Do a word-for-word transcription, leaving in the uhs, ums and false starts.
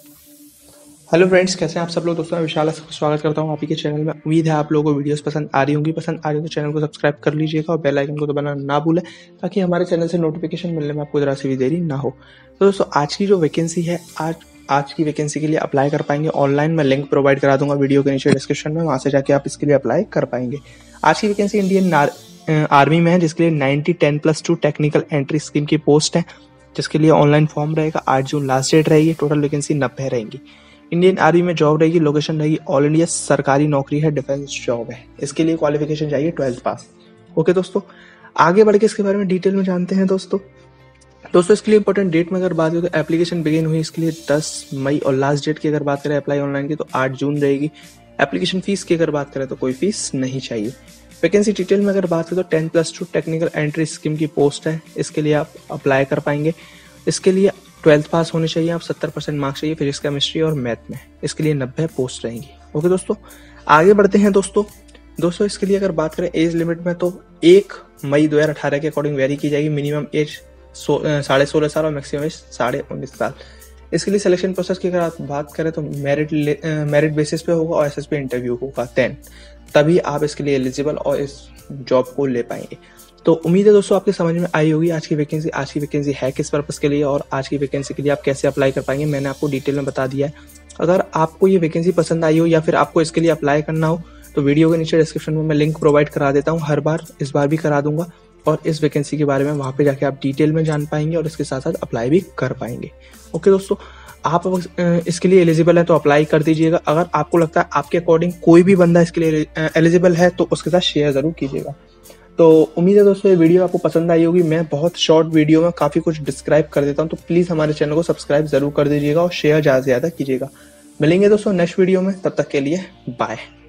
Hello friends, कैसे हैं आप सब लोग। दोस्तों मैं विशाल आपका स्वागत करता हूं आप ही के चैनल में। उम्मीद है आप लोगों को वीडियोस पसंद आ रही होंगी। पसंद आ रही हो तो चैनल को सब्सक्राइब कर लीजिएगा और बेल आइकन को दबाना ना भूलें, ताकि हमारे चैनल से नोटिफिकेशन मिलने में आपको जरा सी भी देरी ना हो। तो दोस्तों आज की जो वैकेंसी है, आज आज की वैकेंसी के लिए अप्लाई कर पाएंगे ऑनलाइन। मैं लिंक प्रोवाइड करा दूंगा वीडियो के नीचे डिस्क्रिप्शन में, वहां से जाके आप इसके लिए अप्लाई कर पाएंगे। आज की वैकेंसी इंडियन आर्मी में है, जिसके लिए ninety ten plus two technical entry scheme की पोस्ट है, जिसके लिए ऑनलाइन फॉर्म रहेगा। आठ जून लास्ट डेट रहेगी। टोटल वैकेंसी नब्बे रहेंगी। इंडियन आर्मी में जॉब रहेगी। लोकेशन रहेगी ऑल इंडिया। सरकारी नौकरी है, डिफेंस जॉब है। इसके लिए क्वालिफिकेशन चाहिए ट्वेल्थ पास। ओके दोस्तों, आगे बढ़ के इसके बारे में डिटेल में जानते हैं। दोस्तों दोस्तों इसके लिए इंपॉर्टेंट डेट में अगर बात करें तो एप्लीकेशन बिगिन हुई इसके लिए दस मई, और लास्ट डेट की अगर बात करें अप्लाई ऑनलाइन की तो आठ जून रहेगी। एप्लीकेशन फीस की अगर बात करें तो कोई फीस नहीं चाहिए। वैकेंसी डिटेल में अगर बात करें तो ten plus two technical entry scheme की पोस्ट है। इसके लिए आप अप्लाई कर पाएंगे। इसके लिए ट्वेल्थ पास होने चाहिए, आप सत्तर परसेंट मार्क्स चाहिए फिजिक्स केमिस्ट्री और मैथ में। इसके लिए नब्बे पोस्ट रहेंगी। ओके दोस्तों, आगे बढ़ते हैं। दोस्तों दोस्तों इसके लिए अगर बात करें एज लिमिट में तो एक मई दो हजार अठारह के अकॉर्डिंग वेरी की जाएगी। मिनिमम एज साढ़े सोलह साल और मैक्सिमम एज साढ़े उन्नीस साल। इसके लिए सिलेक्शन प्रोसेस की अगर आप बात करें तो मेरिट मेरिट बेसिस पे होगा और एस एस पी इंटरव्यू होगा। टेन तभी आप इसके लिए एलिजिबल और इस जॉब को ले पाएंगे। तो उम्मीद है दोस्तों आपके समझ में आई होगी आज की वैकेंसी आज की वैकेंसी है किस पर्पस के लिए, और आज की वैकेंसी के लिए आप कैसे अप्लाई कर पाएंगे मैंने आपको डिटेल में बता दिया है। अगर आपको ये वैकेंसी पसंद आई हो या फिर आपको इसके लिए अप्लाई करना हो तो वीडियो के नीचे डिस्क्रिप्शन में मैं लिंक प्रोवाइड करा देता हूँ। हर बार इस बार भी करा दूंगा, और इस वैकेंसी के बारे में वहाँ पे जाके आप डिटेल में जान पाएंगे और इसके साथ साथ अप्लाई भी कर पाएंगे। ओके दोस्तों, आप इसके लिए एलिजिबल है तो अप्लाई कर दीजिएगा। अगर आपको लगता है आपके अकॉर्डिंग कोई भी बंदा इसके लिए एलिजिबल है तो उसके साथ शेयर जरूर कीजिएगा। तो उम्मीद है दोस्तों ये वीडियो आपको पसंद आई होगी। मैं बहुत शॉर्ट वीडियो में काफ़ी कुछ डिस्क्राइब कर देता हूँ, तो प्लीज़ हमारे चैनल को सब्सक्राइब जरूर कर दीजिएगा और शेयर ज़्यादा से ज़्यादा कीजिएगा। मिलेंगे दोस्तों नेक्स्ट वीडियो में, तब तक के लिए बाय।